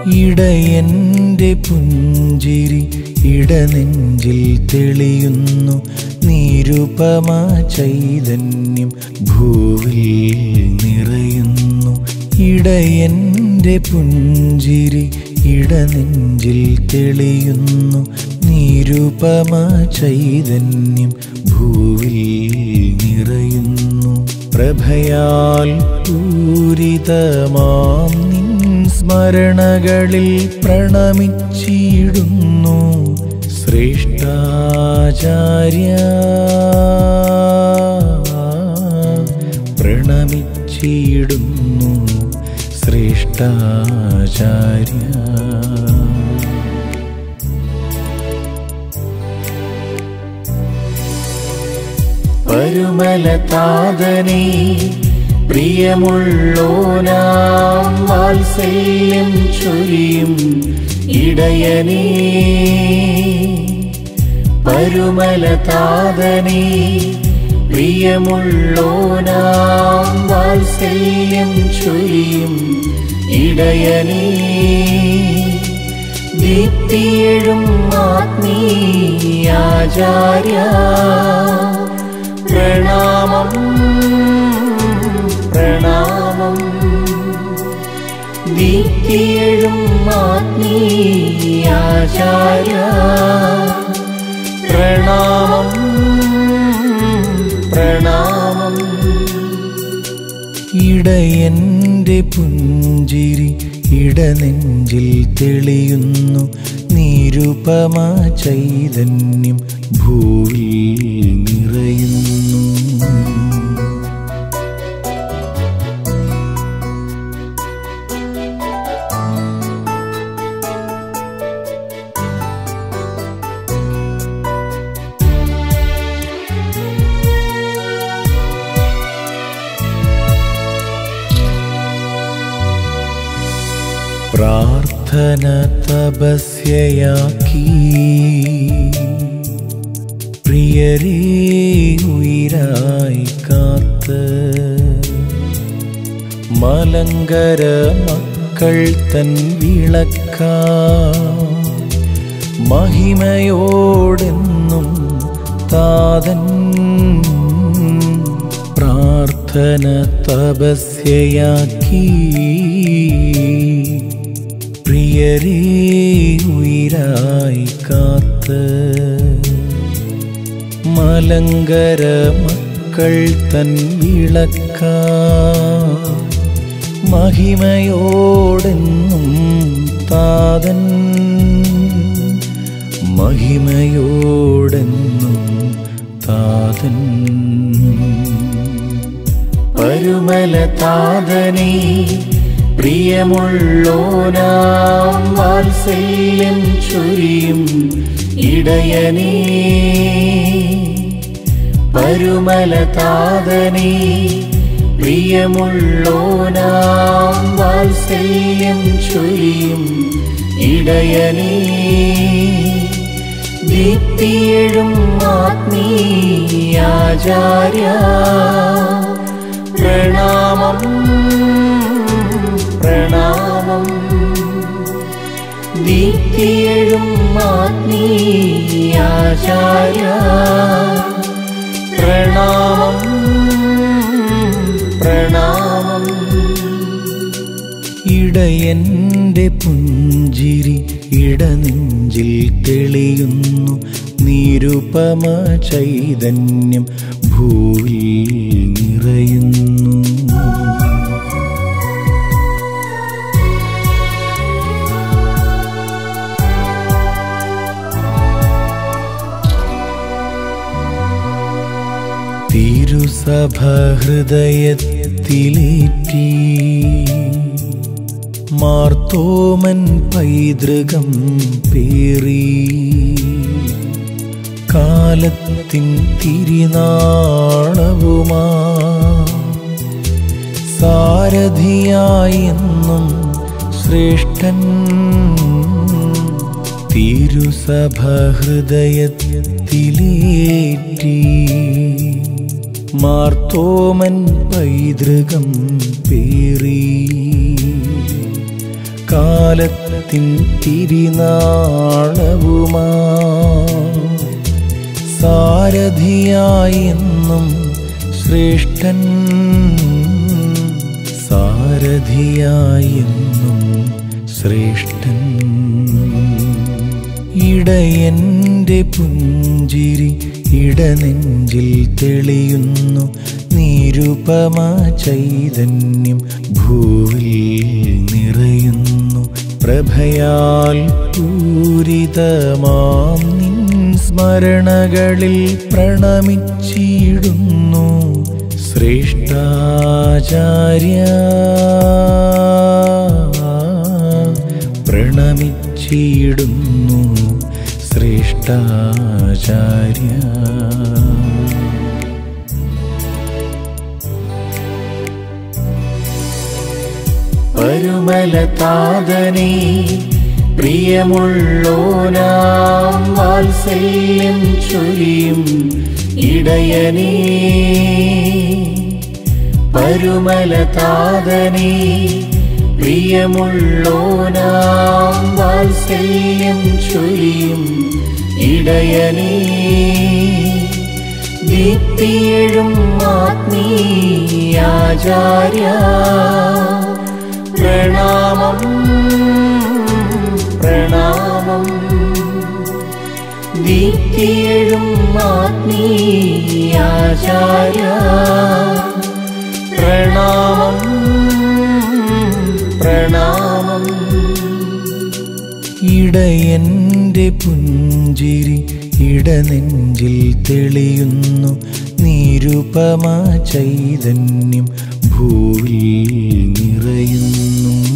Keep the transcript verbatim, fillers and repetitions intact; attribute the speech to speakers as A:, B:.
A: ഇടയന്റെ പുഞ്ചിരി ഇടനെഞ്ചിൽ തെളിയുന്നു. നിരുപമ ചൈതന്യം ഭൂവിൽ നിറയുന്നു. ഇടയന്റെ പുഞ്ചിരി ഇടനെഞ്ചിൽ തെളിയുന്നു. നിരുപമ ചൈതന്യം ഭൂവിൽ നിറയുന്നു. പ്രഭയാൽ പൂരിതമാം നിൻ സ്മരണകളിൽ പ്രണമിച്ചിടുന്നു. ശ്രേഷ്ഠാചാര്യ പ്രണമിച്ചിടുന്നു. ശ്രേഷ്ഠാചാര്യ പരുമലതാതനേ പ്രിയമുള്ളോനാം വാത്സല്യം ചൊരിയും ഇടയനേ. പരുമലതാതനേ പ്രിയമുള്ളോനാം വാത്സല്യം ചൊരിയും ഇടയനേ. ദീപ്തിയെഴും ആത്മീയാചാര്യ പ്രണാമം പ്രണാമം. ദീപ്തിയെഴും ആത്മീയാചാര്യ പ്രണാമം പ്രണാമം. ഇടയന്റെ പുഞ്ചിരി ഇടനെഞ്ചിൽ തെളിയുന്നു. നിരുപമ ചൈതന്യം ഭൂവിൽ നിറയുന്നു. പ്രാർത്ഥന തപസ്യയാക്കി പ്രിയരേ ഉയിരായി കാത്ത് മലങ്കര മക്കൾ തൻ വിളക്കാ മഹിമയോടെന്നും താതൻ. പ്രാർത്ഥന തപസ്യയാക്കി പ്രിയരേ ഉയിരായി കാത്ത് മലങ്കര മക്കൾ തൻ വിളക്കാ മഹിമയോടെന്നും താതൻ. മഹിമയോടെന്നും താതൻ. പരുമലതാതനേ പ്രിയമുള്ളോനാം വാത്സല്യം ചൊരിയും ഇടയനേ. പരുമലതാതനേ പ്രിയമുള്ളോനാം വാത്സല്യം ചൊരിയും ഇടയനേ. ദീപ്തിയെഴും ആത്മീയാചാര്യ പ്രണാമം പ്രണാമം. ദീപ്തിയെഴും ആത്മീയാചാര്യ പ്രണാമം പ്രണാമം. ഇടയന്റെ പുഞ്ചിരി ഇടനെഞ്ചിൽ തെളിയുന്നു. നിരുപമ ചൈതന്യം ഭൂവിൽ നിറയുന്നു. തിരുസഭ ഹൃദയത്തിലേറ്റി മാർത്തോമൻ പൈതൃകം പേറി കാലത്തിൻ തിരിനാളവുമാ സാരഥിയായെന്നും ശ്രേഷ്ഠൻ. തിരുസഭ ഹൃദയത്തിലേറ്റി മാർത്തോമൻ പൈതൃകം പേറി കാലത്തിൻ തിരിനാളവുമാ സാരഥിയായെന്നും ശ്രേഷ്ഠൻ സാരഥിയായെന്നും ശ്രേഷ്ഠൻ ഇടയന്റെ പുഞ്ചിരി ഇടനെഞ്ചിൽ തെളിയുന്നു നിരുപമ ചൈതന്യം ഭൂവിൽ നിറയുന്നു പ്രഭയാൽ പൂരിതമാം നിൻ സ്മരണകളിൽ പ്രണമിച്ചിടുന്നു ശ്രേഷ്ഠാചാര്യ പ്രണമിച്ചിടുന്നു ശ്രേഷ്ഠാചാര്യ പരുമലതാതനേ പ്രിയമുള്ളോനാം വാത്സല്യം ചൊരിയും ഇടയനേ പരുമലതാതനേ പ്രിയമുള്ളോനാം വാത്സല്യം ചൊരിയും ഇടയനേ ദീപ്തിയെഴും ആത്മീയാചാര്യ പ്രണാമം പ്രണാമം ദീപ്തിയെഴും ആത്മീയാചാര്യ പ്രണാമം പ്രണാമം ഇടയന്റെ പുഞ്ചിരി ഇടനെഞ്ചിൽ തെളിയുന്നു നിരുപമ ചൈതന്യം ഭൂവിൽ നിറയുന്നു